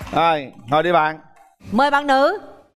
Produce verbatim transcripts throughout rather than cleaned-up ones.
Rồi, ngồi đi bạn. Mời bạn nữ.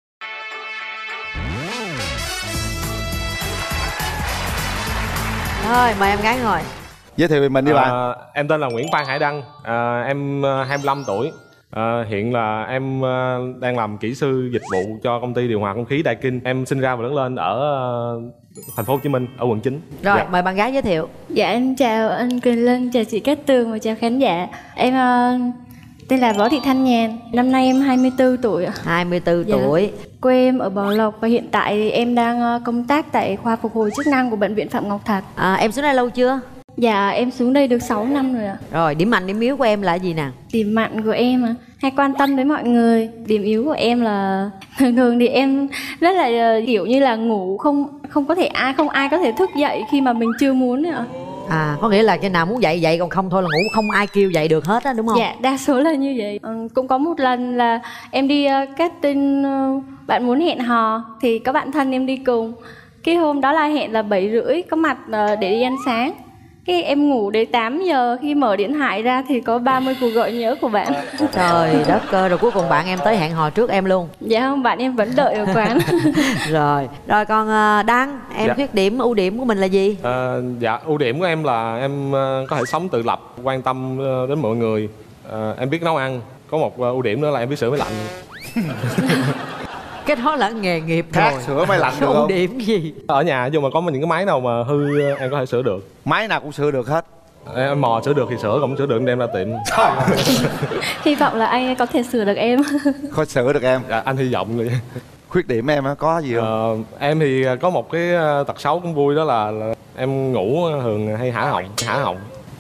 Rồi, mời em gái ngồi. Giới thiệu về mình đi à, bạn. Em tên là Nguyễn Phan Hải Đăng, à, em hai mươi lăm tuổi. à, Hiện là em à, đang làm kỹ sư dịch vụ cho công ty điều hòa không khí Daikin. Em sinh ra và lớn lên ở à, thành phố Hồ Chí Minh, ở quận chín. Rồi, Dạ. mời bạn gái giới thiệu. Dạ em chào anh Quỳnh Linh, chào chị Cát Tường và chào khán giả. Em uh, tên là Võ Thị Thanh Nhàn, năm nay em hai mươi tư tuổi. hai mươi tư Dạ. tuổi. Quê em ở Bảo Lộc và hiện tại thì em đang uh, công tác tại khoa phục hồi chức năng của bệnh viện Phạm Ngọc Thạch. À, em xuống đây lâu chưa? Dạ em xuống đây được sáu năm rồi ạ. Rồi, điểm mạnh điểm yếu của em là gì nè? Điểm mạnh của em à, hay quan tâm đến mọi người. Điểm yếu của em là thường thường thì em rất là uh, kiểu như là ngủ không không có thể ai không ai có thể thức dậy khi mà mình chưa muốn nữa. À, có nghĩa là cái nào muốn dậy dậy, còn không thôi là ngủ, không ai kêu dậy được hết á, đúng không? Dạ, đa số là như vậy. Ừ, cũng có một lần là em đi uh, casting uh, bạn muốn hẹn hò thì có bạn thân em đi cùng. Cái hôm đó là hẹn là bảy rưỡi có mặt uh, để đi ăn sáng. Cái em ngủ đến tám giờ, khi mở điện thoại ra thì có ba mươi cuộc gọi nhớ của bạn. Trời đất ơi, rồi cuối cùng bạn em tới hẹn hò trước em luôn. Dạ không, bạn em vẫn đợi ở quán. Rồi, rồi còn uh, Đăng, em Dạ. khuyết điểm, ưu điểm của mình là gì? À, dạ, ưu điểm của em là em à, có thể sống tự lập, quan tâm à, đến mọi người. à, Em biết nấu ăn. Có một à, ưu điểm nữa là em biết sửa máy lạnh. Cái đó là nghề nghiệp Khác rồi. sửa máy lạnh được Ưu không? điểm gì? Ở nhà dù mà có những cái máy nào mà hư em có thể sửa được. Máy nào cũng sửa được hết. Em mò sửa được thì sửa, còn không sửa được em đem ra tiệm. Hy vọng là anh có thể sửa được em. Khó sửa được em. Dạ, anh hy vọng vậy. Khuyết điểm em á, có gì không? Ờ, em thì có một cái tật xấu cũng vui, đó là, là em ngủ thường hay hả họng, hả họng.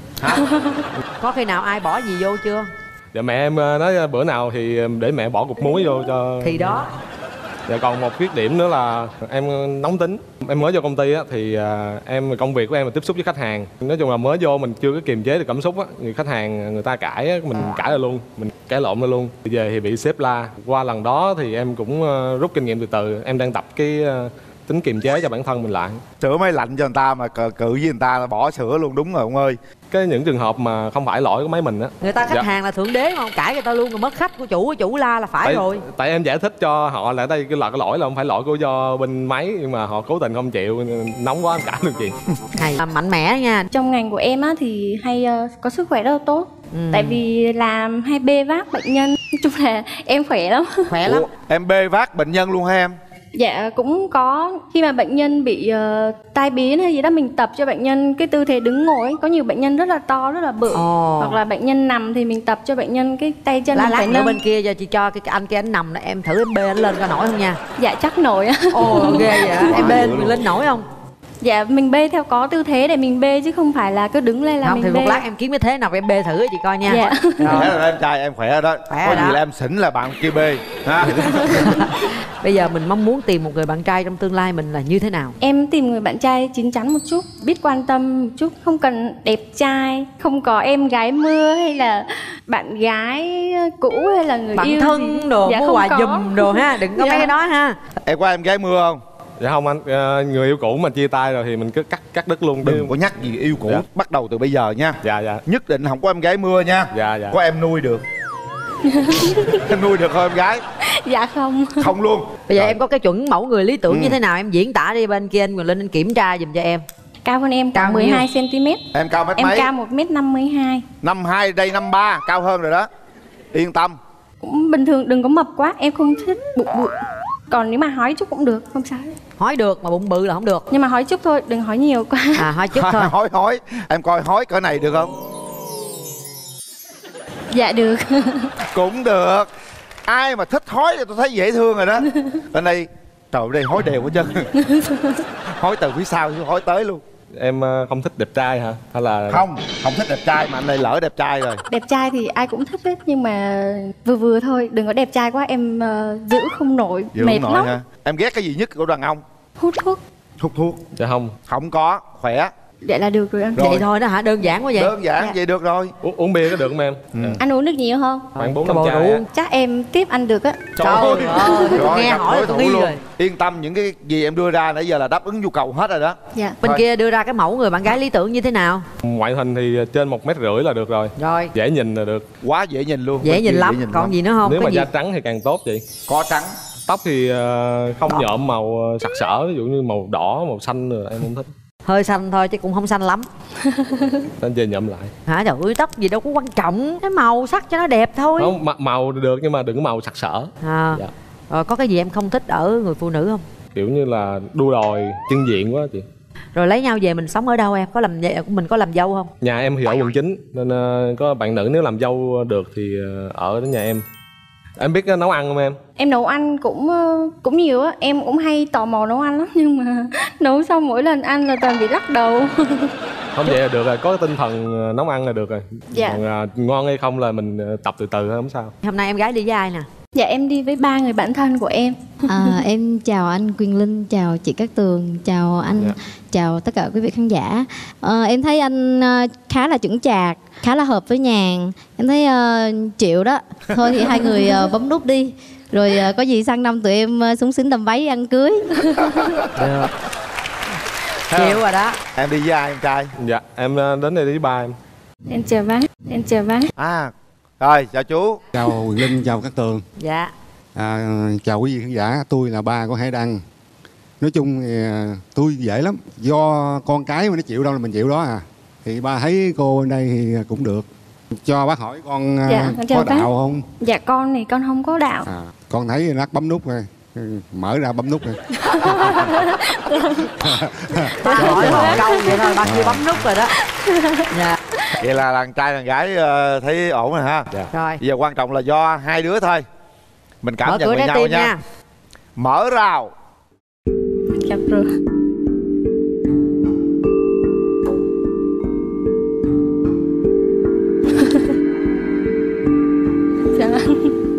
Có khi nào ai bỏ gì vô chưa? Dạ, mẹ em nói bữa nào thì để mẹ bỏ cục muối vô cho. Thì đó. Dạ, còn một khuyết điểm nữa là em nóng tính. Em mới vô công ty á, thì à, em công việc của em là tiếp xúc với khách hàng. Nói chung là mới vô mình chưa có kiềm chế được cảm xúc á, người khách hàng người ta cãi á, mình cãi ra luôn, mình cãi lộn ra luôn. Về thì bị sếp la. Qua lần đó thì em cũng uh, rút kinh nghiệm từ từ. Em đang tập cái uh, tính kiềm chế cho bản thân mình lại. Sửa máy lạnh cho người ta mà cự cự với người ta là bỏ sửa luôn, đúng rồi ông ơi. Cái những trường hợp mà không phải lỗi của máy mình á, Người ta khách Dạ. hàng là thượng đế mà không cãi người ta luôn, rồi mất khách của chủ, của chủ la là phải tại, rồi. tại em giải thích cho họ là đây cái là cái lỗi là không phải lỗi của do bên máy, nhưng mà họ cố tình không chịu, nóng quá em cãi được chuyện. Hay, mạnh mẽ nha. Trong ngành của em á thì hay uh, có sức khỏe rất là tốt. Ừ. Tại vì làm hay bê vác bệnh nhân, nói chung là em khỏe lắm. Khỏe lắm. Ủa, em bê vác bệnh nhân luôn hả em? Dạ cũng có. Khi mà bệnh nhân bị uh, tai biến hay gì đó, mình tập cho bệnh nhân cái tư thế đứng ngồi ấy. Có nhiều bệnh nhân rất là to, rất là bự. Ồ. Hoặc là bệnh nhân nằm thì mình tập cho bệnh nhân cái tay chân Lá mình lát phải nữa nâng. bên kia giờ chị cho cái, cái anh kia anh nằm đó, em thử em bê anh lên coi nổi không nha. Dạ chắc nổi á. Ồ ghê vậy á. Em bê mình lên nổi không? Dạ mình bê theo có tư thế để mình bê chứ không phải là cứ đứng lên là Không mình thì bê. một lát em kiếm cái thế nào em bê thử cho chị coi nha. Dạ. Khỏe rồi đó em trai, em khỏe rồi đó. Khỏe Có rồi gì đó. là em xỉn là bạn kia bê ha. Bây giờ mình mong muốn tìm một người bạn trai trong tương lai mình là như thế nào? Em tìm người bạn trai chín chắn một chút, biết quan tâm một chút, không cần đẹp trai, không có em gái mưa hay là bạn gái cũ hay là người Bạn yêu thân gì. đồ, Dạ, mua không quà có. giùm đồ ha, đừng có Dạ. mấy cái đó ha. Em có em gái mưa không? Dạ không anh, Ờ, người yêu cũ mà chia tay rồi thì mình cứ cắt cắt đứt luôn. Đừng có nhắc gì yêu cũ, Dạ. bắt đầu từ bây giờ nha. Dạ dạ. Nhất định không có em gái mưa nha. Dạ dạ. Có em nuôi được. Em nuôi được không em gái? Dạ không. Không luôn. Bây giờ Rồi. em có cái chuẩn mẫu người lý tưởng Ừ. như thế nào em diễn tả đi, bên kia anh Quỳnh Linh anh kiểm tra giùm cho em. Cao hơn em Cao cả nhiêu? mười hai xăng ti mét. Em cao mét Em mấy? cao một mét năm mươi hai. Năm hai, đây năm ba, cao hơn rồi đó. Yên tâm. Cũng bình thường, đừng có mập quá, em không thích bụng bự. Còn nếu mà hói chút cũng được, không sao. Hói được mà bụng bự là không được. Nhưng mà hói chút thôi, đừng hói nhiều quá. À hói chút thôi. Hói hói. Em coi hói cỡ này được không? Dạ được. Cũng được. Ai mà thích hói thì tôi thấy dễ thương rồi đó. Bên đây, trời ơi, đây hói đều hết trơn. Hói từ phía sau chứ hói tới luôn. Em ờ, không thích đẹp trai hả? Hay là Không, không thích đẹp trai mà anh đây lỡ đẹp trai rồi. Đẹp trai thì ai cũng thích hết, nhưng mà vừa vừa thôi, đừng có đẹp trai quá, em uh, giữ không nổi, Giữ mệt không nổi lắm. hả? Em ghét cái gì nhất của đàn ông? Hút thuốc. Hút thuốc. Dạ không. Không có, khỏe. Vậy là được rồi anh. Rồi. Vậy thôi đó hả? Đơn giản quá vậy. Đơn giản Dạ. vậy được rồi. Uống, uống bia có được không em? Ừ. Anh uống được nhiều không? Khoảng bốn Cái năm bộ chai rượu. á. Chắc em tiếp anh được á. Trời ơi, Rồi, nghe gặp hỏi đối tôi thủ nghi luôn. rồi. Yên tâm, những cái gì em đưa ra nãy giờ là đáp ứng nhu cầu hết rồi đó. Dạ. Bên Thôi. kia đưa ra cái mẫu người bạn gái lý tưởng như thế nào? Ngoại hình thì trên một mét rưỡi là được rồi. Rồi, Dễ nhìn là được. Quá dễ nhìn luôn. dễ Bên nhìn kia lắm. dễ Còn lắm. gì nữa không? Nếu Có mà gì? da trắng thì càng tốt vậy. Có trắng. Tóc thì ờ, không nhuộm màu ờ, sặc sỡ, ví dụ như màu đỏ, màu xanh rồi em không thích. Hơi xanh thôi chứ cũng không xanh lắm. Nên về nhuộm lại. Hả? Trời ơi, tóc gì đâu có quan trọng. Cái màu sắc cho nó đẹp thôi. Không, ma- màu được nhưng mà đừng có màu sặc sỡ. À. Dạ. Rồi có cái gì em không thích ở người phụ nữ không? Kiểu như là đua đòi, chân diện quá chị. Rồi lấy nhau về mình sống ở đâu em? Có làm mình có làm dâu không? Nhà em thì ở quận chín nên ờ, có bạn nữ nếu làm dâu được thì ờ, ở đến nhà em. Em biết nấu ăn không em? Em nấu ăn cũng ờ, cũng nhiều á. Em cũng hay tò mò nấu ăn lắm. Nhưng mà nấu xong mỗi lần ăn là toàn bị lắc đầu. Không vậy là được rồi, có cái tinh thần ờ, nấu ăn là được rồi. Dạ. Còn ờ, ngon hay không là mình ờ, tập từ từ thôi, không sao. Hôm nay em gái đi với ai nè? Dạ em đi với ba người bạn thân của em. À, em chào anh Quyền Linh, chào chị Cát Tường, chào anh, Dạ. chào tất cả quý vị khán giả. Ờ, em thấy anh ờ, khá là chững chạc, khá là hợp với Nhàn. Em thấy ờ, chịu đó. Thôi thì hai người ờ, bấm nút đi. Rồi ờ, có gì sang năm tụi em ờ, súng xính đầm váy ăn cưới. Được. Chịu rồi đó. Em đi với ai em trai? Dạ, em ờ, đến đây đi với ba em. Em chào bác. Em chào bác. À, rồi chào chú. Chào Quyền Linh, chào các tường. Dạ. À, chào quý vị khán giả, tôi là ba của Hải Đăng. Nói chung thì à, tôi dễ lắm, do con cái mà nó chịu đâu là mình chịu đó à. Thì ba thấy cô bên đây thì cũng được. Cho bác hỏi con à, Dạ, con chào có bác. đạo không? Dạ con thì con không có đạo. À, con thấy lát bấm nút rồi, mở ra bấm nút rồi. Ba hỏi một câu vậy thôi, ba kia bấm nút rồi đó. Dạ. Vậy là đàn trai đàn gái ờ, thấy ổn rồi ha. Dạ. Rồi. Bây giờ quan trọng là do hai đứa thôi. Mình cảm Mở nhận cửa về trái nhau tim nha. nha. Mở rào. Dạ rồi. Chào anh.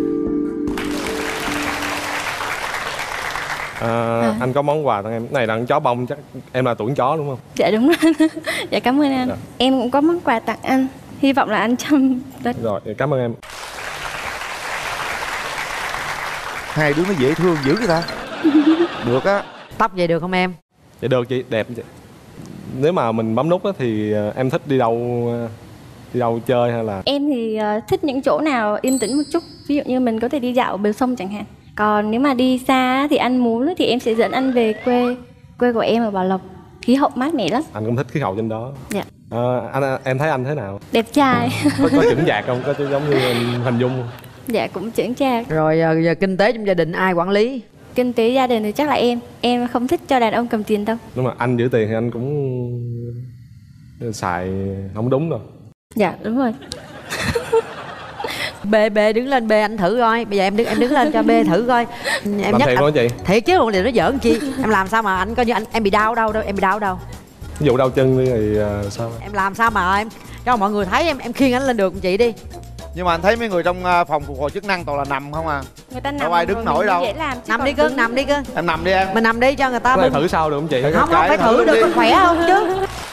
À, À. anh có món quà tặng em. Này là con chó bông, chắc em là tuổi con chó đúng không? Dạ đúng rồi. Dạ cảm ơn anh. Dạ. Em cũng có món quà tặng anh. Hy vọng là anh chăm rất. Rồi, cảm ơn em. Hai đứa nó dễ thương dữ vậy ta. Được á. Tóc vậy được không em? Dạ được chị, đẹp chị. Nếu mà mình bấm nút á, thì ờ, em thích đi đâu ờ, đi đâu chơi hay là Em thì ờ, thích những chỗ nào yên tĩnh một chút. Ví dụ như mình có thể đi dạo bờ sông chẳng hạn. Còn nếu mà đi xa á, thì anh muốn á, thì em sẽ dẫn anh về quê quê của em ở Bảo Lộc. Khí hậu mát mẻ lắm. anh cũng thích khí hậu trên đó. Dạ. Ờ, anh em thấy anh thế nào? Đẹp trai. Có, có chững chạc không? Có giống như em hình dung không? Dạ cũng chững chạc. Rồi giờ, giờ kinh tế trong gia đình ai quản lý? Kinh tế gia đình thì chắc là em. Em không thích cho đàn ông cầm tiền đâu. Nhưng mà anh giữ tiền thì anh cũng xài không đúng đâu. Dạ đúng rồi. Bê bê đứng lên bê anh thử coi. Bây giờ em đứng em đứng lên cho bê thử coi. Em Làm nhắc thiệt anh, luôn chị. thiệt chứ, còn điều nó giỡn chi. Em làm sao mà anh coi như anh em bị đau đâu đâu, em bị đau đâu. Ví dụ đau chân đi thì ờ, sao? Em làm sao mà em cho mọi người thấy em em khiêng anh lên được chị đi. Nhưng mà anh thấy mấy người trong ờ, phòng phục hồi chức năng toàn là nằm không à. Người ta nằm Đâu ai đứng rồi nổi mình đâu. dễ làm, chứ Nằm còn đi cưng, đứng- nằm đi cưng. Em nằm đi em. Mình nằm đi cho người ta Cái này bưng. thử sao được không chị? Không không phải Cái thử thử được, đi. có khỏe không chứ.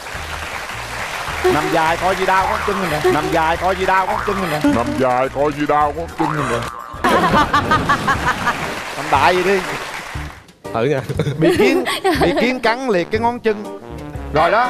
Nằm dài coi gì đau có chân mình nè. Nằm dài coi gì đau có chân mình nè. Nằm dài coi gì đau có chân mình nè. Nằm đại vậy đi. Thử nha. Bị kiến bị kiến cắn liệt cái ngón chân. Rồi đó.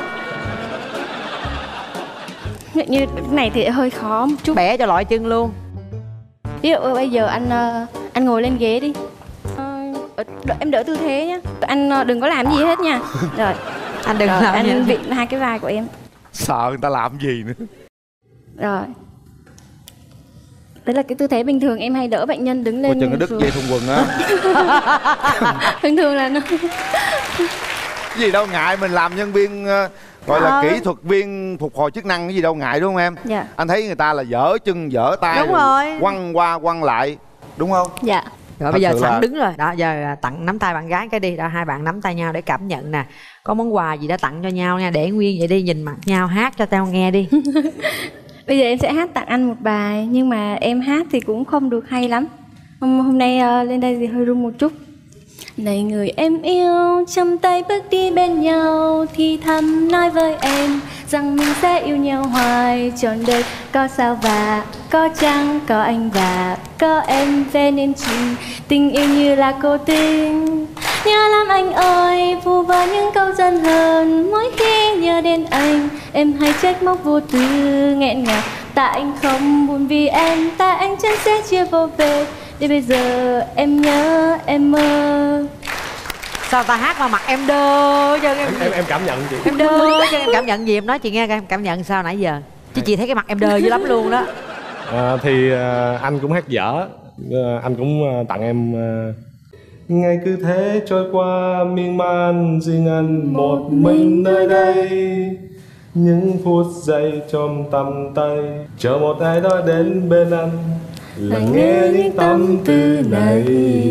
Như như cái này thì hơi khó một chút. Bẻ cho loại chân luôn. Ví dụ bây giờ anh ờ, anh ngồi lên ghế đi. Ờ, đỡ- em đỡ tư thế nhá. Anh ờ, đừng có làm gì hết nha. Rồi. Anh đừng Rồi, làm anh như vịn hai cái vai của em. Sợ người ta làm gì nữa. Rồi. Đấy là cái tư thế bình thường em hay đỡ bệnh nhân đứng Coi lên. chừng nó đứt xuống. dây thun quần á. Thường thường là nó Cái gì đâu ngại, mình làm nhân viên ờ, gọi là Ờ. kỹ thuật viên phục hồi chức năng, cái gì đâu ngại đúng không em? Dạ. Anh thấy người ta là dở chân dở tay Đúng rồi. quăng qua quăng lại đúng không? Dạ. Rồi Thật bây giờ sự sẵn là- đứng rồi. Đó giờ à, tặng nắm tay bạn gái cái đi. Đó hai bạn nắm tay nhau để cảm nhận nè. Có món quà gì đã tặng cho nhau nha. Để nguyên vậy đi, nhìn mặt nhau hát cho tao nghe đi. Bây giờ em sẽ hát tặng anh một bài. Nhưng mà em hát thì cũng không được hay lắm. Hôm, hôm nay ờ, lên đây thì hơi run một chút. Này người em yêu, trong tay bước đi bên nhau, thì thầm nói với em rằng mình sẽ yêu nhau hoài trọn đời. Có sao và có chăng, có anh và có em về nên trình. Tình yêu như là cô tình, nhớ lắm anh ơi, vu vơ những câu dân hờn. Mỗi khi nhớ đến anh, em hay trách móc vô tư nghẹn ngào. Tại anh không buồn vì em, tại anh chẳng sẽ chia vô về. Để bây giờ em nhớ, em mơ. Sao ta hát mà mặt em đơ chứ em, em em, em cảm nhận chị. em đơ chứ em cảm nhận gì em nói chị nghe coi, em cảm nhận sao nãy giờ chứ chị thấy cái mặt em đơ dữ lắm luôn đó. À, thì à, anh cũng hát dở, à, anh cũng à, tặng em à, ngày cứ thế trôi qua miên man riêng anh một mình nơi đây, những phút giây trong tầm tay chờ một ai đó đến bên anh, lắng nghe những tâm tư này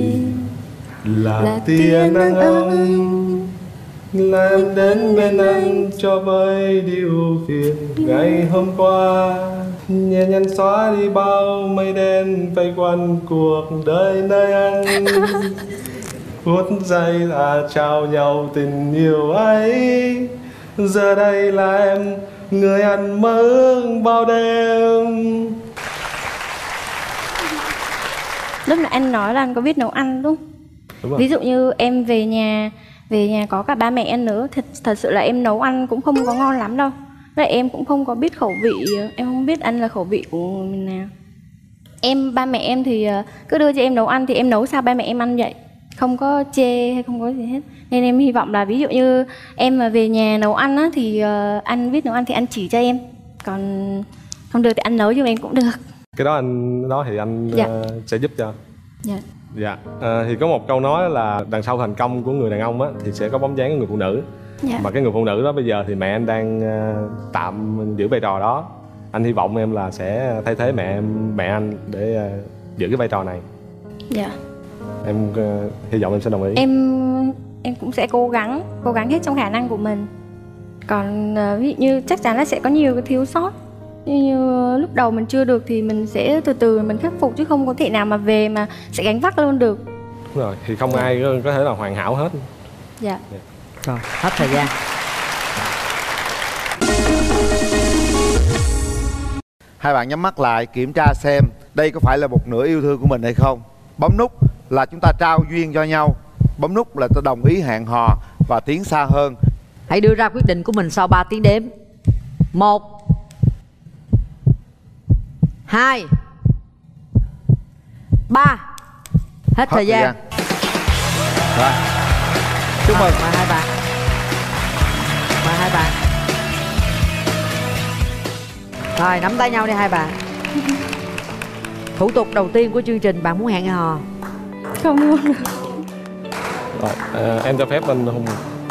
là tia nắng ấm, là em đến bên anh cho vơi đi ưu phiền ngày hôm qua, nhẹ nhàng xóa đi bao mây đen vây quanh cuộc đời nơi anh. Phút giây là trao nhau tình yêu ấy, giờ đây là em người anh mơ ước bao đêm. Lúc nãy anh nói là anh có biết nấu ăn đúng không? Đúng rồi. Ví dụ như em về nhà, về nhà có cả ba mẹ em nữa, thật thật sự là em nấu ăn cũng không có ngon lắm đâu. Vậy em cũng không có biết khẩu vị, em không biết ăn là khẩu vị của mình nào. Em ba mẹ em thì cứ đưa cho em nấu ăn thì em nấu sao ba mẹ em ăn vậy, không có chê hay không có gì hết. Nên em hy vọng là ví dụ như em mà về nhà nấu ăn á, thì uh, anh biết nấu ăn thì anh chỉ cho em, còn không được thì anh nấu cho em cũng được. Cái đó anh đó thì anh Dạ. uh, sẽ giúp cho. Dạ. Dạ. À, thì có một câu nói là đằng sau thành công của người đàn ông á thì sẽ có bóng dáng của người phụ nữ. Dạ. Mà cái người phụ nữ đó bây giờ thì mẹ anh đang uh, tạm giữ vai trò đó. Anh hy vọng em là sẽ thay thế mẹ em, mẹ anh để uh, giữ cái vai trò này. Dạ. Em uh, hy vọng em sẽ đồng ý. Em em cũng sẽ cố gắng, cố gắng hết trong khả năng của mình. Còn uh, ví dụ như chắc chắn là sẽ có nhiều cái thiếu sót. Như, như lúc đầu mình chưa được thì mình sẽ từ từ mình khắc phục, chứ không có thể nào mà về mà sẽ gánh vác luôn được. Đúng rồi, thì không ai có, có thể là hoàn hảo hết. Dạ. Rồi, hết thời gian. Hai bạn nhắm mắt lại kiểm tra xem đây có phải là một nửa yêu thương của mình hay không. Bấm nút là chúng ta trao duyên cho nhau, bấm nút là ta đồng ý hẹn hò và tiến xa hơn. Hãy đưa ra quyết định của mình sau ba tiếng đếm. Một, hai, ba. Hết, Hết thời gian. Rồi, chúc mừng. Mời hai bạn. Mời hai bạn. Rồi, nắm tay nhau đi hai bạn. Thủ tục đầu tiên của chương trình, bạn muốn hẹn hò? Không luôn. Rồi, à, em cho phép anh không?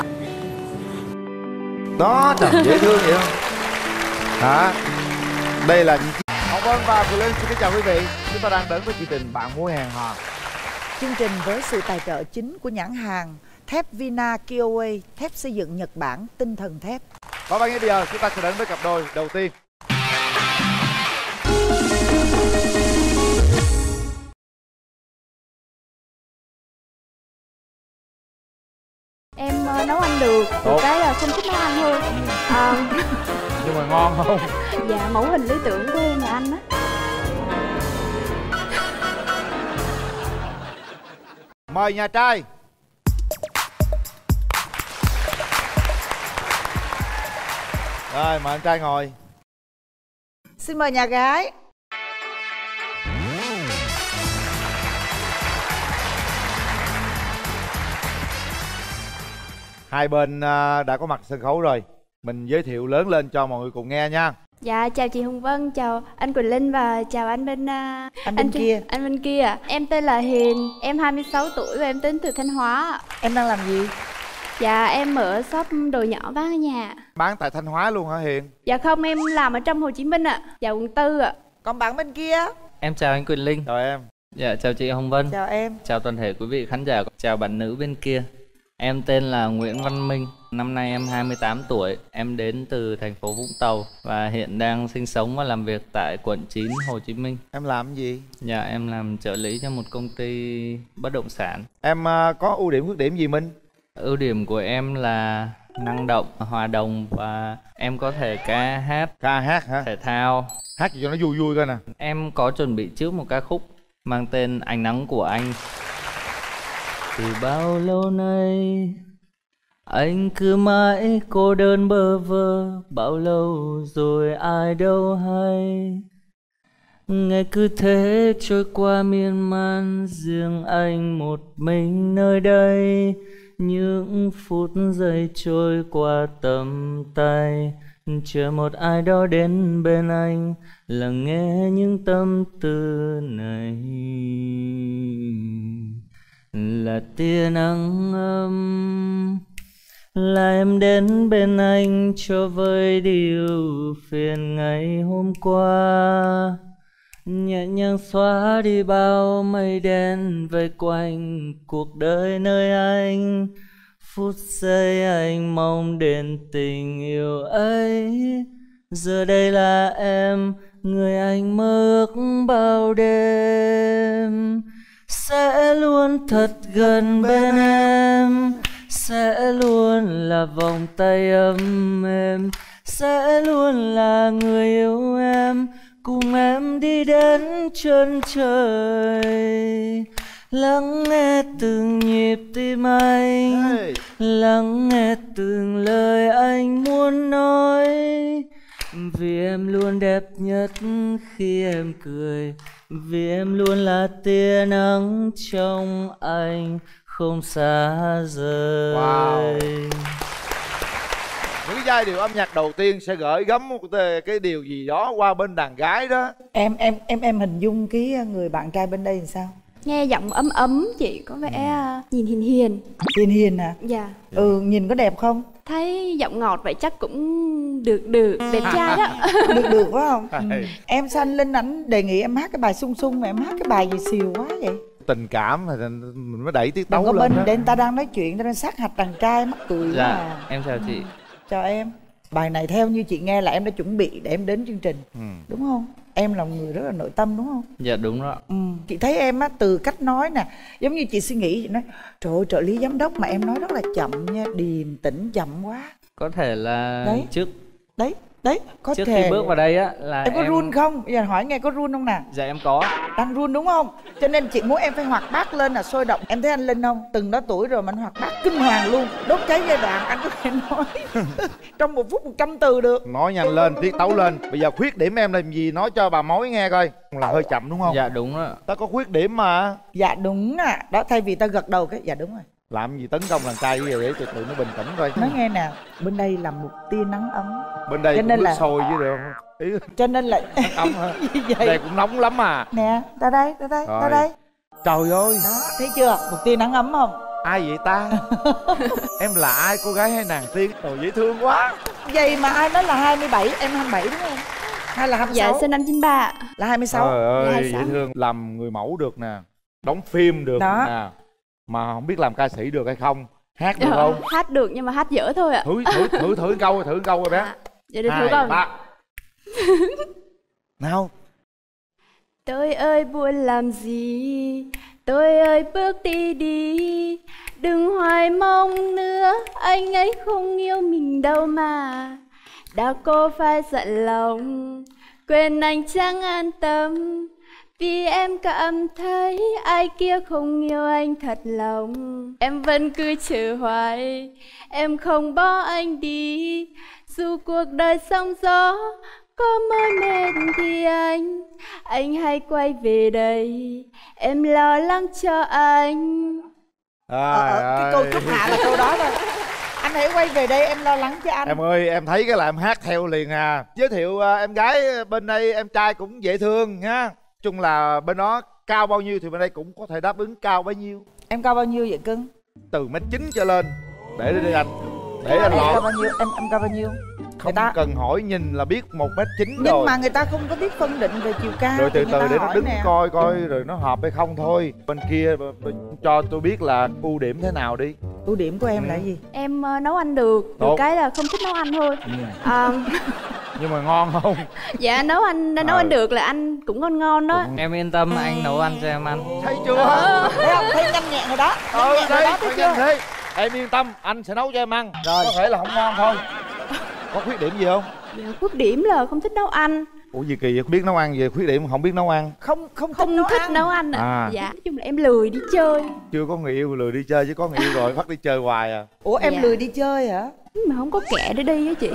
Đó, trời dễ thương vậy không? Hả? Đây là Hồng Vân và Quyền Linh xin kính chào quý vị. Chúng ta đang đến với chương trình Bạn Muốn Hẹn Hò. Chương trình với sự tài trợ chính của nhãn hàng thép Vina Kiowa, thép xây dựng Nhật Bản, tinh thần thép. Và bây giờ chúng ta sẽ đến với cặp đôi đầu tiên. Em uh, nấu ăn được, Tốt. cái uh, không thích nấu ăn thôi. À, Nhưng mà ngon không? dạ, mẫu hình lý tưởng của em là anh á. Mời nhà trai. Rồi, mời anh trai ngồi. Xin mời nhà gái. Hai bên à, đã có mặt sân khấu rồi. Mình giới thiệu lớn lên cho mọi người cùng nghe nha. Dạ, chào chị Hồng Vân, chào anh Quỳnh Linh và chào anh bên uh, Anh bên kia. Anh bên kia ạ. Em tên là Hiền, em hai mươi sáu tuổi và em đến từ Thanh Hóa. Em đang làm gì? Dạ, em mở shop đồ nhỏ bán ở nhà. Bán tại Thanh Hóa luôn hả Hiền? Dạ không, em làm ở trong Hồ Chí Minh ạ. Dạ, quận tư ạ. Còn bạn bên kia? Em chào anh Quỳnh Linh. Chào em. Dạ chào chị Hồng Vân. Chào em. Chào toàn thể quý vị khán giả. Chào bạn nữ bên kia. Em tên là Nguyễn Văn Minh, năm nay em hai mươi tám tuổi. Em đến từ thành phố Vũng Tàu và hiện đang sinh sống và làm việc tại quận chín Hồ Chí Minh. Em làm gì? Dạ em làm trợ lý cho một công ty bất động sản. Em uh, có ưu điểm khuyết điểm gì Minh? Ưu điểm của em là năng động, hòa đồng và em có thể ca hát. Ca hát hả? Thể thao. Hát gì cho nó vui vui coi nè. Em có chuẩn bị trước một ca khúc mang tên Ánh Nắng Của Anh. Từ bao lâu nay anh cứ mãi cô đơn bơ vơ, bao lâu rồi ai đâu hay. Ngày cứ thế trôi qua miên man, riêng anh một mình nơi đây. Những phút giây trôi qua tầm tay, chờ một ai đó đến bên anh, lắng nghe những tâm tư này. Là tia nắng ấm, là em đến bên anh cho vơi đi ưu phiền ngày hôm qua. Nhẹ nhàng xóa đi bao mây đen vây quanh cuộc đời nơi anh. Phút giây anh mong đến tình yêu ấy. Giờ đây là em, người anh mơ ước bao đêm. Sẽ luôn thật gần bên em, sẽ luôn là vòng tay ấm êm, sẽ luôn là người yêu em, cùng em đi đến chân trời. Lắng nghe từng nhịp tim anh, lắng nghe từng lời anh muốn nói. Vì em luôn đẹp nhất khi em cười, vì em luôn là tia nắng trong anh không xa rời. Wow. Những cái giai điệu âm nhạc đầu tiên sẽ gửi gắm một cái, cái điều gì đó qua bên đàn gái đó. Em em em em hình dung cái người bạn trai bên đây làm sao? Nghe giọng ấm ấm chị, có vẻ uh, nhìn hiền hiền. Hiền hiền à? Dạ. Ừ, nhìn có đẹp không? Thấy giọng ngọt vậy chắc cũng được được, đẹp trai đó. Được được phải không? Ừ. Em sao anh Linh ảnh đề nghị em hát cái bài Sung Sung mà em hát cái bài gì xìu quá vậy? Tình cảm thì mình mới đẩy tiết tấu lên. lên Bên đó. để người ta đang nói chuyện, ta đang sát hạch đàn trai mắc cười. Dạ, à. em chào chị. Chào em. Bài này theo như chị nghe là em đã chuẩn bị để em đến chương trình, ừ. đúng không? Em là một người rất là nội tâm đúng không? Dạ đúng rồi. Ừ. Chị thấy em á, từ cách nói nè, giống như chị suy nghĩ, chị nói trời ơi, trợ lý giám đốc mà em nói rất là chậm nha, điềm tĩnh chậm quá. Có thể là đấy. trước Đấy, đấy, có trước thể khi bước vào đây á là em có em... run không? Bây giờ hỏi nghe có run không nè? Dạ em có. Đang run đúng không? Cho nên chị muốn em phải hoạt bát lên là sôi động. Em thấy anh Linh không? Từng đó tuổi rồi mà anh hoạt bát kinh hoàng luôn. Đốt cháy giai đoạn anh có thể nói trong một phút một trăm từ được. Nói nhanh lên, tiết tấu lên. Bây giờ khuyết điểm em làm gì nói cho bà mối nghe coi. Là hơi chậm đúng không? Dạ đúng rồi. Ta có khuyết điểm mà. Dạ đúng à. Đó, thay vì ta gật đầu cái dạ đúng rồi. Làm gì tấn công đàn trai vậy để từ từ nó bình tĩnh coi. Nói nghe nè, bên đây là một tia nắng ấm. Bên đây cho cũng nên nước là... sôi chứ được không? Ý... Cho nên là nắng ấm hả? Bên đây cũng nóng lắm à. Nè, ra đây, ra đây, rồi. ra đây. Trời ơi. Đó, thấy chưa? Một tia nắng ấm không? Ai vậy ta? Em là ai, cô gái hay nàng tiên? Trời dễ thương quá. Vậy mà ai nói là hai mươi bảy, em hai mươi bảy đúng không? Hay là hai mươi sáu? Dạ sinh năm chín ba. Là hai mươi sáu. Trời ơi, hai mươi sáu. dễ thương. Làm người mẫu được nè, đóng phim được đó. nè, mà không biết làm ca sĩ được hay không, hát được Ờ, không? Hát được nhưng mà hát dở thôi ạ. Thử thử thử thử câu thử câu rồi bé. À, vậy được thử Hai, coi. ba. Nào. Tôi ơi buồn làm gì, tôi ơi bước đi đi, đừng hoài mong nữa, anh ấy không yêu mình đâu mà. Đã cô phải giận lòng, quên anh chẳng an tâm, vì em cảm thấy ai kia không yêu anh thật lòng. Em vẫn cứ chờ hoài, em không bỏ anh đi, dù cuộc đời sóng gió có mỏi mệt thì anh, anh hãy quay về đây, em lo lắng cho anh. Ờ, ờ, cái câu khúc hạ là câu đó thôi. Anh hãy quay về đây, em lo lắng cho anh. Em ơi, em thấy cái là em hát theo liền à. Giới thiệu uh, em gái bên đây, em trai cũng dễ thương nha. Chung là bên đó cao bao nhiêu thì bên đây cũng có thể đáp ứng cao bấy nhiêu. Em cao bao nhiêu vậy cưng? Từ mét chín trở lên. Để đây đi anh. Để anh Em cao lọt. bao nhiêu? Em em cao bao nhiêu? Không ta... cần hỏi, nhìn là biết một mét chín rồi. Nhưng mà người ta không có biết phân định về chiều cao. Rồi từ từ để nó đứng nè. coi coi rồi nó hợp hay không thôi. Bên kia cho tôi biết là ưu điểm thế nào đi. Ưu điểm của em ừ. là gì? Em uh, nấu ăn được, Tốt. được cái là không thích nấu ăn thôi. ừ. À, Nhưng mà ngon không? dạ nấu ăn nấu à. ăn được là ăn cũng ngon ngon đó. Em yên tâm, anh nấu ăn cho em ăn. Thấy chưa? Thấy không? Thấy nhanh nhẹn rồi đó. Ừ Nhanh nhẹn rồi đây, đó, thấy phải chưa? nhanh thế. Em yên tâm, anh sẽ nấu cho em ăn. Rồi. Có thể là không ngon thôi. Có khuyết điểm gì không? Dạ, khuyết điểm là không thích nấu ăn. Ủa gì kỳ vậy? Biết nấu ăn gì, khuyết điểm không biết nấu ăn? Không không thích Không nấu thích ăn. nấu ăn ạ. À. Dạ, nói chung là em lười đi chơi. Chưa có người yêu lười đi chơi, chứ có người yêu rồi bắt đi chơi hoài à. Ủa em Dạ. lười đi chơi hả? Mà không có kẻ để đi á chị.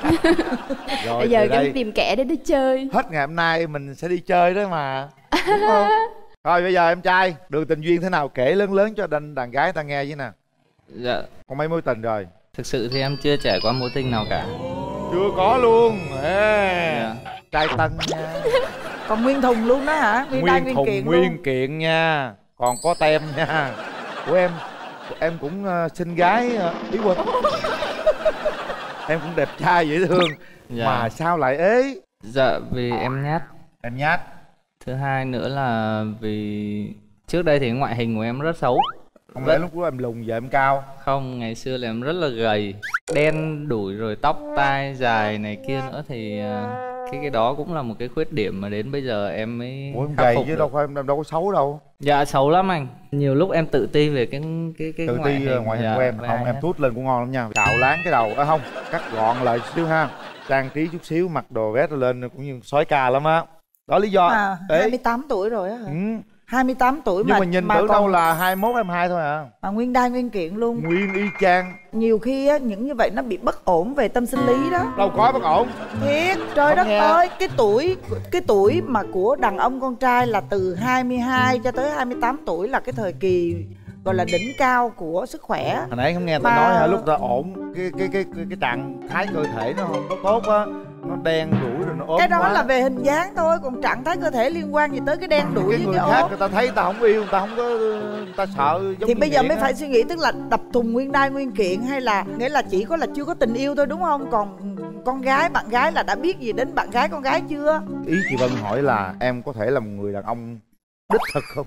Rồi Bây giờ từ đây em tìm kẻ để đi chơi. hết ngày hôm nay mình sẽ đi chơi đó mà. Đúng không? Rồi bây giờ em trai, đường tình duyên thế nào kể lớn lớn cho đàn, đàn gái ta nghe với nè. Dạ, Có mấy mối tình rồi? thực sự thì em chưa trải qua mối tình nào cả. Chưa có luôn. Ê. Dạ. Trai tân nha. Còn nguyên thùng luôn đó hả? Nguyên đai nguyên thùng kiện nguyên luôn. kiện nha. Còn có tem nha. Của em, em cũng uh, xinh gái uh, ý quên. Em cũng đẹp trai dễ thương. Dạ. Mà sao lại ế? Dạ, vì em nhát. Em nhát. Thứ hai nữa là vì trước đây thì ngoại hình của em rất xấu. Không lẽ lúc đó em lùn giờ em cao? Không, ngày xưa là em rất là gầy, đen đủi, rồi tóc tai dài này kia nữa thì à, cái cái đó cũng là một cái khuyết điểm mà đến bây giờ em mới Ủa em khắc gầy phục chứ được. đâu phải em đâu có xấu đâu. Dạ xấu lắm anh. Nhiều lúc em tự ti về cái cái cái Tự ngoại ti hình, ngoại hình dạ, của em và không, em hết. tút lên cũng ngon lắm nha. Cạo láng cái đầu, à không, cắt gọn lại chút xíu ha. Trang trí chút xíu, mặc đồ vest lên cũng như sói ca lắm á. Đó lý do. À, Ê. hai mươi tám tuổi rồi á hả? Ừ. hai mươi tám tuổi Nhưng mà mà nhìn mà tưởng còn, đâu là hai mốt hai mươi hai thôi à. mà nguyên đai nguyên kiện luôn. Nguyên y chang. Nhiều khi á những như vậy nó bị bất ổn về tâm sinh lý đó. Đâu có bất ổn. Thiệt, trời Không đất nghe. ơi, cái tuổi cái tuổi mà của đàn ông con trai là từ hai mươi hai cho tới hai mươi tám tuổi là cái thời kỳ gọi là đỉnh cao của sức khỏe. Hồi nãy không nghe ta Mà- nói hả, lúc ta ổn cái cái cái cái, cái trạng thái cơ thể nó không có tốt á, nó đen đủi rồi nó ốm Cái đó quá. là về hình dáng thôi, còn trạng thái cơ thể liên quan gì tới cái đen đuổi cái với người cái khác ốm. người ta thấy người ta không yêu, người ta không có, người ta sợ giống Thì như bây giờ nghiện mới á. phải suy nghĩ, tức là đập thùng nguyên đai nguyên kiện hay là nghĩa là chỉ có là chưa có tình yêu thôi đúng không? Còn con gái, bạn gái là đã biết gì đến bạn gái con gái chưa? Ý chị Vân hỏi là em có thể là một người đàn ông đích thực không?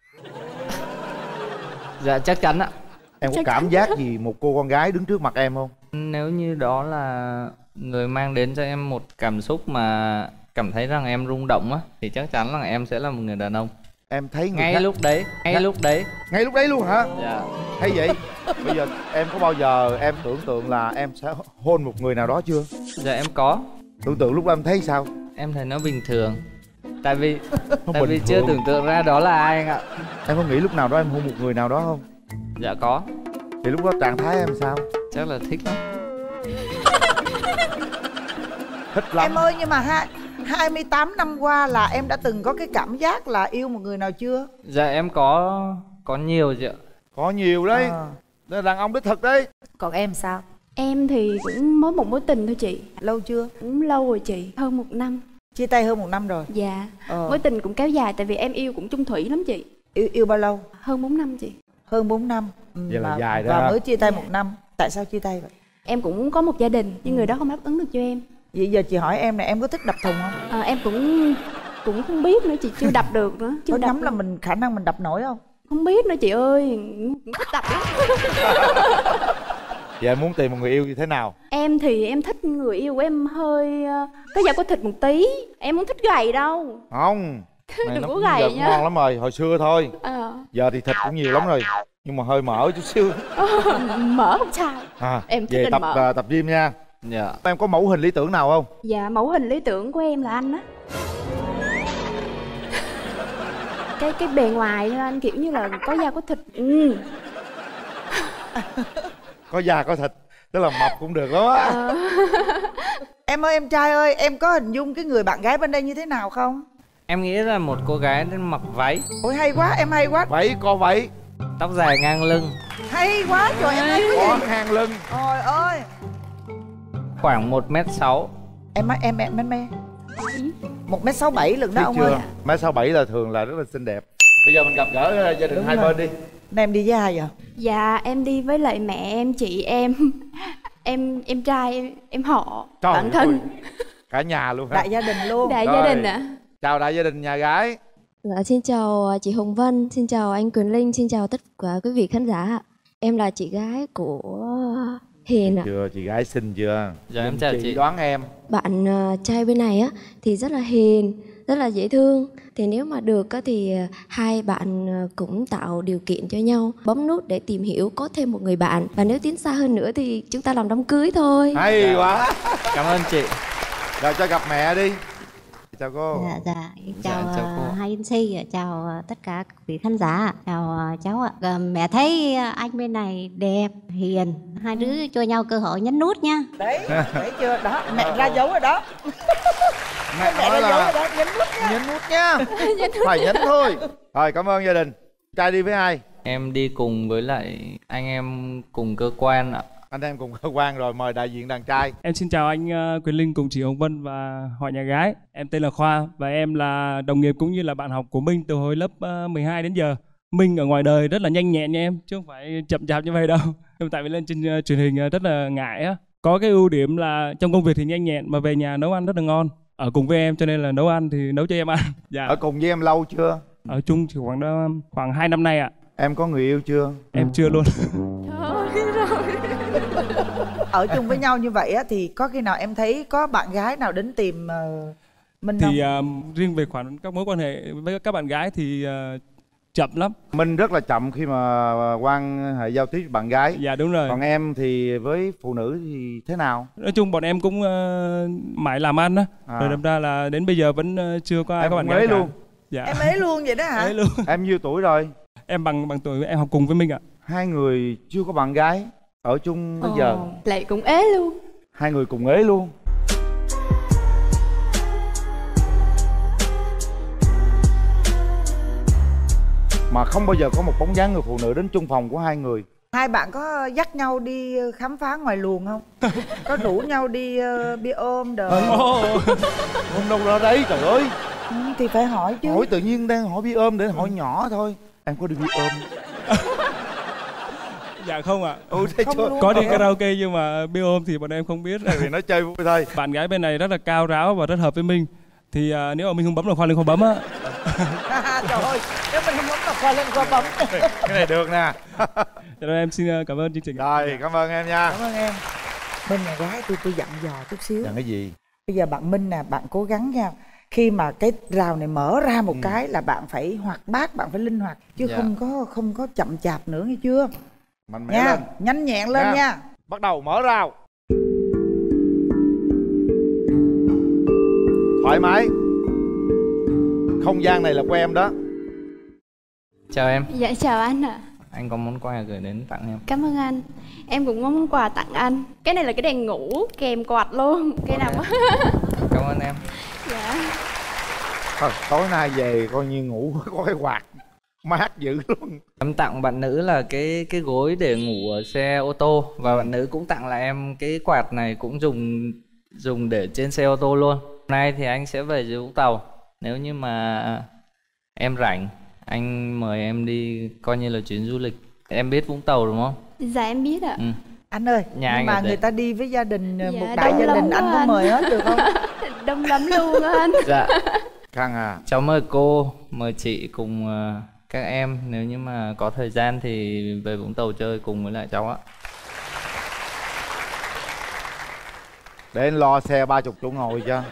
Dạ chắc chắn ạ. Em có Chắc cảm chắn. giác gì một cô con gái đứng trước mặt em không? Nếu như đó là người mang đến cho em một cảm xúc mà cảm thấy rằng em rung động á, thì chắc chắn là em sẽ là một người đàn ông. Em thấy người Ngay khác... lúc đấy, ngay Dạ. lúc đấy. ngay lúc đấy luôn hả? Dạ. Hay vậy? Bây giờ em có bao giờ em tưởng tượng là em sẽ hôn một người nào đó chưa? Dạ em có. Tưởng tượng lúc đó em thấy sao? Em thấy nó bình thường. Tại vì Nó tại bình vì chưa thường. tưởng tượng ra đó là ai anh ạ. Em có nghĩ lúc nào đó em hôn một người nào đó không? Dạ có. Thì lúc đó trạng thái em sao? Chắc là thích lắm. Thích lắm. Em ơi, nhưng mà hai hai mươi tám năm qua là em đã từng có cái cảm giác là yêu một người nào chưa? Dạ em có có nhiều chị ạ. Có nhiều đấy. Ờ. Đó là đàn ông đích thực đấy. Còn em sao? Em thì cũng mới một mối tình thôi chị. Lâu chưa? Cũng lâu rồi chị, hơn một năm. Chia tay hơn một năm rồi. Dạ. Ờ. Mối tình cũng kéo dài tại vì em yêu cũng chung thủy lắm chị. Yêu, yêu bao lâu? Hơn bốn năm chị. Hơn bốn năm. Ừ, Vậy là mà- dài đó. Và mới chia tay một năm. Tại sao chia tay vậy? Em cũng có một gia đình nhưng người đó không đáp ứng được cho em. Vậy giờ chị hỏi em này, em có thích đập thùng không? À, em cũng cũng không biết nữa chị, chưa đập được nữa. Chưa Có đập nhắm là được. mình khả năng mình đập nổi không? Không biết nữa chị ơi, cũng thích đập lắm. Vậy em muốn tìm một người yêu như thế nào? Em thì em thích người yêu của em hơi ờ, có da có thịt một tí. Em không thích gầy đâu. Không. Này Đừng nó có cũng gầy giờ nha. cũng ngon lắm rồi, hồi xưa thôi. Ờ, Giờ thì thịt cũng nhiều lắm rồi. Nhưng mà hơi mỡ chút xíu. mỡ không sao. À, Em thích về lên tập mỡ. à, tập gym nha. Dạ. Em có mẫu hình lý tưởng nào không? Dạ, mẫu hình lý tưởng của em là anh á. Cái cái bề ngoài thôi anh, kiểu như là có da có thịt. Ừ. Có da có thịt, tức là mập cũng được lắm á. Ờ. Em ơi em trai ơi, em có hình dung cái người bạn gái bên đây như thế nào không? Em nghĩ là một cô gái nên mặc váy, Ôi hay quá, em hay quá. Váy có váy, tóc dài ngang lưng, Hay quá, trời em hay có quá gì? hang lưng. Trời ơi. khoảng một mét sáu. Em á, em em em em. Một mét sáu bảy lần đó Biết ông chưa? ơi. Mét sáu bảy là thường là rất là xinh đẹp. Bây giờ mình gặp gỡ uh, gia đình Đúng hai rồi. bên đi. Nay em đi với ai vậy? Dạ, em đi với lại mẹ em, chị em. em em trai em, em họ Trời bạn thân. ơi, cả nhà luôn hả? Đại gia đình luôn. Đại Rồi. gia đình ạ. Chào đại gia đình nhà gái. Dạ, xin chào chị Hồng Vân, xin chào anh Quyền Linh, xin chào tất cả quý vị khán giả. Em là chị gái của Hiền ạ. Chưa, chị gái xinh chưa? Dạ, em Nhưng chào chị. chị. Đoán em. Bạn ờ, trai bên này á thì rất là hiền, rất là dễ thương. Thì nếu mà được á thì ờ, hai bạn ờ, cũng tạo điều kiện cho nhau, bấm nút để tìm hiểu, có thêm một người bạn. Và nếu tiến xa hơn nữa thì chúng ta làm đám cưới thôi. Hay quá. Cảm ơn chị. Rồi cho gặp mẹ đi. Chào cô. Dạ, dạ. Chào, Dạ, chào cô. uh, hai em xê, chào uh, tất cả các vị khán giả, chào uh, cháu ạ. Ờ, mẹ thấy uh, anh bên này đẹp, hiền, hai đứa cho nhau cơ hội nhấn nút nha. Đấy, thấy chưa? Đó, mẹ ra dấu rồi đó. Mẹ Mẹ nói ra dấu là rồi đó, nhấn nút nha. nhấn nút nha. Phải nhấn thôi. Rồi cảm ơn gia đình. Trai đi với ai? Em đi cùng với lại anh em cùng cơ quan ạ. Anh em cùng cơ quan rồi, mời đại diện đàn trai. Em xin chào anh uh, Quyền Linh cùng chị Hồng Vân và họ nhà gái. Em tên là Khoa và em là đồng nghiệp cũng như là bạn học của Minh từ hồi lớp uh, mười hai đến giờ. Minh ở ngoài đời rất là nhanh nhẹn nha em, chứ không phải chậm chạp như vậy đâu. Tại vì lên trên uh, truyền hình uh, rất là ngại á. Có cái ưu điểm là trong công việc thì nhanh nhẹn mà về nhà nấu ăn rất là ngon. Ở cùng với em cho nên là nấu ăn thì nấu cho em ăn. Dạ. Ở cùng với em lâu chưa? Ở chung chỉ khoảng uh, khoảng hai năm nay ạ. Em có người yêu chưa? Em chưa luôn. Ở chung với nhau như vậy á thì có khi nào em thấy có bạn gái nào đến tìm uh, Minh không? Thì uh, riêng về khoản các mối quan hệ với các bạn gái thì uh, chậm lắm. Minh rất là chậm khi mà quan hệ giao tiếp với bạn gái. Dạ đúng rồi. Còn em thì với phụ nữ thì thế nào? Nói chung bọn em cũng uh, mãi làm ăn á. À. Rồi đâm ra là đến bây giờ vẫn uh, chưa có ai Em có bạn cũng gái ế cả. luôn. Dạ. Em ấy luôn vậy đó hả? Ế luôn. Em nhiêu tuổi rồi? Em bằng bằng tuổi, em học cùng với Minh ạ. Hai người chưa có bạn gái, ở chung bây Ồ, giờ. lại cũng ế luôn. Hai người cùng ế luôn. Mà không bao giờ có một bóng dáng người phụ nữ đến chung phòng của hai người. Hai bạn có dắt nhau đi khám phá ngoài luồng không? Có rủ nhau đi uh, bia ôm đồ? Không đâu ra đấy, trời ơi. Ừ, thì phải hỏi chứ. Hỏi tự nhiên đang hỏi bia ôm để hỏi nhỏ thôi. Em có đi bia ôm? Dạ không ạ. Ừ, thế chưa? Có đi karaoke nhưng mà bia ôm thì bọn em không biết. Vì nó chơi vui thôi. Bạn gái bên này rất là cao ráo và rất hợp với Minh. Thì uh, nếu mà Minh không bấm là Khoa Linh không bấm á. Trời ơi, nếu mình không bấm là Khoa Linh Khoa bấm. Cái này được nè. Cho nên em xin uh, cảm ơn chương trình. Rồi, cảm ơn em nha. Cảm ơn em. Minh nhà gái tôi tôi dặn dò chút xíu. Dặn cái gì? Bây giờ bạn Minh nè, bạn cố gắng nha. Khi mà cái rào này mở ra một ừ. cái là bạn phải hoạt bát, bạn phải linh hoạt. Chứ dạ. không có không có chậm chạp nữa nghe chưa? Mạnh mẽ nha. lên. Nhanh nhẹn lên nha. nha. Bắt đầu mở rào. Thoải mái. Không gian này là của em đó. Chào em. Dạ chào anh ạ. Anh có món quà gửi đến tặng em. Cảm ơn anh. Em cũng có món quà tặng anh. Cái này là cái đèn ngủ kèm quạt luôn. Cái nào quá. Cảm ơn em. Dạ. Thôi, tối nay về coi như ngủ có cái quạt mát dữ luôn. Em tặng bạn nữ là cái cái gối để ngủ ở xe ô tô. Và bạn nữ cũng tặng lại em cái quạt này cũng dùng dùng để trên xe ô tô luôn. Hôm nay thì anh sẽ về dưới Vũng Tàu. Nếu như mà em rảnh, anh mời em đi coi như là chuyến du lịch. Em biết Vũng Tàu đúng không? Dạ em biết ạ. Ừ. Anh ơi, Nhà nhưng anh mà người đây. ta đi với gia đình Dạ, một đại gia đình anh có anh. mời hết được không? Đông lắm luôn á anh. Dạ. Khang à. Cháu mời cô, mời chị cùng uh, các em. Nếu như mà có thời gian thì về Vũng Tàu chơi cùng với lại cháu ạ. Để anh lo xe ba chục chỗ ngồi cho.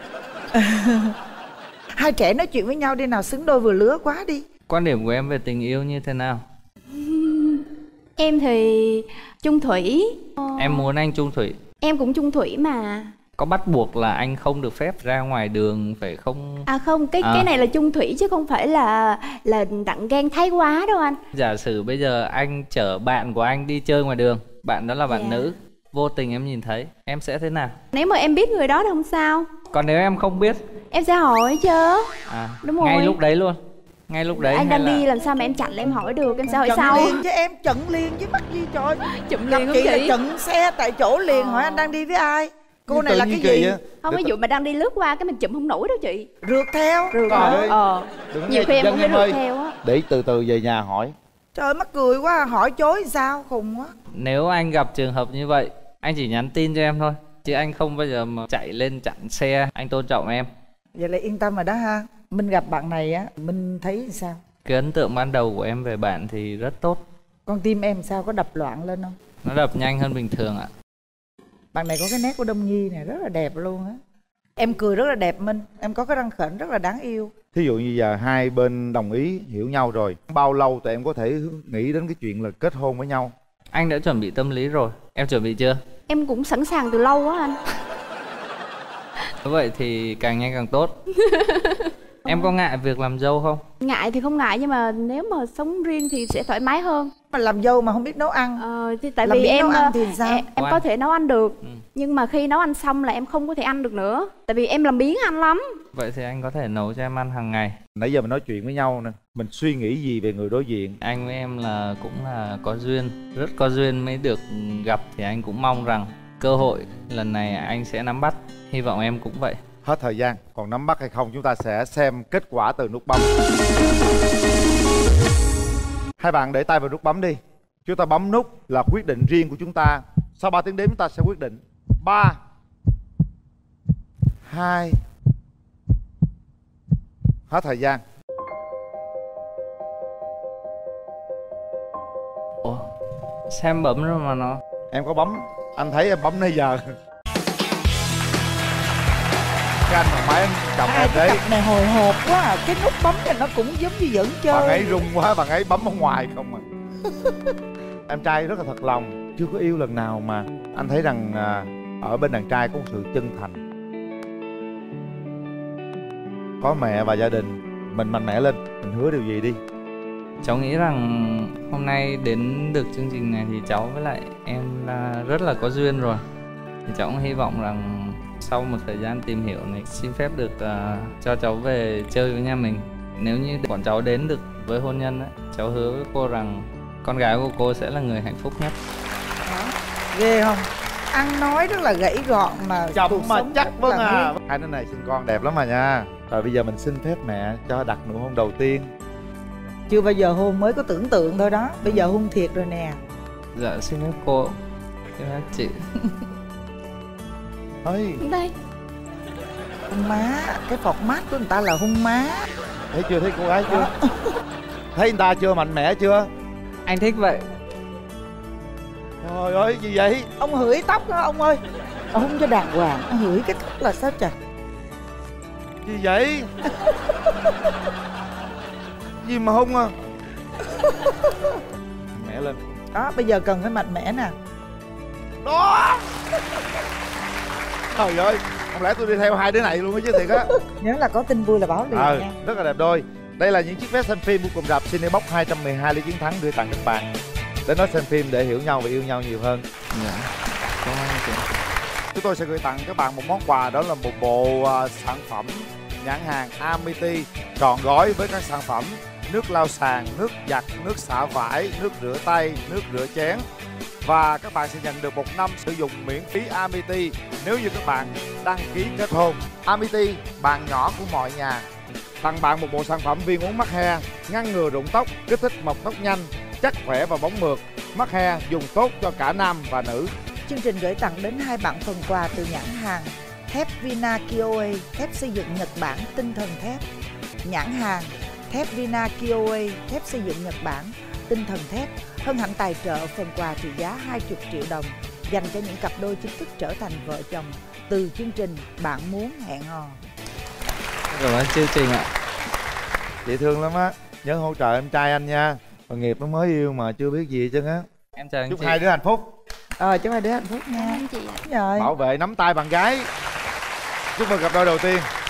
Hai trẻ nói chuyện với nhau đi nào, xứng đôi vừa lứa quá đi. Quan điểm của em về tình yêu như thế nào? Em thì chung thủy. Em muốn anh chung thủy. Em cũng chung thủy mà. Có bắt buộc là anh không được phép ra ngoài đường phải không? À không, cái à. cái này là chung thủy chứ không phải là là đặng ghen thái quá đâu anh. Giả sử bây giờ anh chở bạn của anh đi chơi ngoài đường, bạn đó là bạn Dạ. nữ, vô tình em nhìn thấy, em sẽ thế nào? Nếu mà em biết người đó thì không sao. Còn nếu em không biết? Em sẽ hỏi chứ. À, đúng rồi. ngay lúc đấy luôn. Ngay lúc đấy anh hay đang là... đi làm sao mà em chặn là em hỏi được, em sẽ hỏi Chận sau. liền chứ em, chận liền chứ mắc gì trời. Chụm Gặp liền không chị là chị? chận xe tại chỗ liền. Ờ. Hỏi anh đang đi với ai? Cô Nhưng này là tự cái nhiên kỳ gì? á. Không, ví dụ mà đang đi lướt qua cái mình chụm không nổi đâu chị. Rượt theo. Rượt Trời hả? ơi. Ờ. Đừng Nhiều nghe khi em dân cũng phải em rượt ơi. theo á. Để từ từ về nhà hỏi. Trời ơi, mắc cười quá, hỏi chối sao khùng quá. Nếu anh gặp trường hợp như vậy Anh chỉ nhắn tin cho em thôi, chứ anh không bao giờ mà chạy lên chặn xe. Anh tôn trọng em. Vậy là yên tâm rồi đó ha. Minh gặp bạn này á, Minh thấy sao? Cái ấn tượng ban đầu của em về bạn thì rất tốt. Con tim em sao, có đập loạn lên không? Nó đập nhanh hơn bình thường ạ. Bạn này có cái nét của Đông Nhi này rất là đẹp luôn á. Em cười rất là đẹp Minh. Em có cái răng khểnh rất là đáng yêu. Thí dụ như giờ hai bên đồng ý hiểu nhau rồi, bao lâu tụi em có thể nghĩ đến cái chuyện là kết hôn với nhau? Anh đã chuẩn bị tâm lý rồi. Em chuẩn bị chưa? Em cũng sẵn sàng từ lâu á anh. Nếu vậy thì càng nhanh càng tốt. Em có ngại việc làm dâu không? Ngại thì không ngại, nhưng mà nếu mà sống riêng thì sẽ thoải mái hơn. Mà làm dâu mà không biết nấu ăn. Ờ, thì tại Làm vì biết em nấu ăn thì sao? em, em có thể nấu ăn được, ừ. nhưng mà khi nấu ăn xong là em không có thể ăn được nữa. Tại vì em làm biếng ăn lắm. Vậy thì anh có thể nấu cho em ăn hàng ngày. Nãy giờ mình nói chuyện với nhau nè, mình suy nghĩ gì về người đối diện? Anh với em là cũng là có duyên, rất có duyên mới được gặp. Thì anh cũng mong rằng cơ hội lần này anh sẽ nắm bắt. Hy vọng em cũng vậy. Hết thời gian, còn nắm bắt hay không chúng ta sẽ xem kết quả từ nút bấm. Hai bạn để tay vào nút bấm đi. Chúng ta bấm nút là quyết định riêng của chúng ta. Sau ba tiếng đếm chúng ta sẽ quyết định. Ba, hai, hết thời gian. Ủa, xem bấm rồi mà nó. Em có bấm, anh thấy em bấm nãy giờ. Cái anh mà máy anh cầm Ai em cái đấy. cặp này hồi hộp quá à. Cái nút bấm này nó cũng giống như dẫn chơi. Bạn ấy rung quá, bạn ấy bấm ở ngoài không à. Em trai rất là thật lòng. Chưa có yêu lần nào mà anh thấy rằng à, ở bên đàn trai có một sự chân thành. Có mẹ và gia đình, mình mạnh mẽ lên. Mình hứa điều gì đi? Cháu nghĩ rằng hôm nay đến được chương trình này thì cháu với lại em là rất là có duyên rồi. Thì cháu cũng hy vọng rằng sau một thời gian tìm hiểu này xin phép được uh, cho cháu về chơi với nhà mình. Nếu như bọn cháu đến được với hôn nhân ấy, cháu hứa với cô rằng con gái của cô sẽ là người hạnh phúc nhất. Đó. Ghê không? Ăn nói rất là gãy gọn mà chồng cuộc mà sống chắc rất vâng là à. nghiêm. Hai đứa này sinh con đẹp lắm mà nha. Rồi bây giờ mình xin phép mẹ cho đặt nụ hôn đầu tiên. Chưa bao giờ hôn, mới có tưởng tượng thôi đó. Bây giờ hôn thiệt rồi nè. Dạ xin phép cô. Xin phép chị. Ơi. Đây. Hôn má, cái format của người ta là hôn má. Thấy chưa, thấy cô gái chưa? Thấy người ta chưa, mạnh mẽ chưa? Anh thích vậy. Trời ơi, gì vậy? Ông hửi tóc đó ông ơi. Ông không cho đàng hoàng, ông hửi cái tóc là sao trời? Gì vậy? Gì mà hung à? Mẹ lên. Đó, bây giờ cần phải mạnh mẽ nè. Đó. Trời ơi, không lẽ tôi đi theo hai đứa này luôn á chứ thiệt á. Nhớ là có tin vui là báo liền Ờ, nha. rất là đẹp đôi. Đây là những chiếc vé xem phim của cụm rạp Cinebox hai trăm mười hai Lý Chiến Thắng gửi tặng các bạn. Đến nói xem phim để hiểu nhau và yêu nhau nhiều hơn. Dạ. Cảm ơn chị. Chúng tôi sẽ gửi tặng các bạn một món quà, đó là một bộ uh, sản phẩm nhãn hàng Amity trọn gói với các sản phẩm nước lau sàn, nước giặt, nước xả vải, nước rửa tay, nước rửa chén. Và các bạn sẽ nhận được một năm sử dụng miễn phí Amity nếu như các bạn đăng ký kết hôn. Amity, bạn nhỏ của mọi nhà. Tặng bạn một bộ sản phẩm viên uống mắc he, ngăn ngừa rụng tóc, kích thích mọc tóc nhanh, chắc khỏe và bóng mượt. Mắc he dùng tốt cho cả nam và nữ. Chương trình gửi tặng đến hai bạn phần quà từ nhãn hàng thép Vina Kioe, thép xây dựng Nhật Bản, tinh thần thép. Nhãn hàng thép Vina Kioe, thép xây dựng Nhật Bản, tinh thần thép hân hạnh tài trợ phần quà trị giá hai mươi triệu đồng dành cho những cặp đôi chính thức trở thành vợ chồng từ chương trình Bạn Muốn Hẹn Hò. Cảm ơn chương trình ạ. Dễ thương lắm á. Nhớ hỗ trợ em trai anh nha. Tội nghiệp nó mới yêu mà chưa biết gì chứ á. Em chào anh Chúc chị. hai đứa hạnh phúc. Ờ, chúc hai đứa hạnh phúc nha. Anh chị ạ. Rồi. Bảo vệ nắm tay bạn gái. Chúc mừng cặp đôi đầu tiên.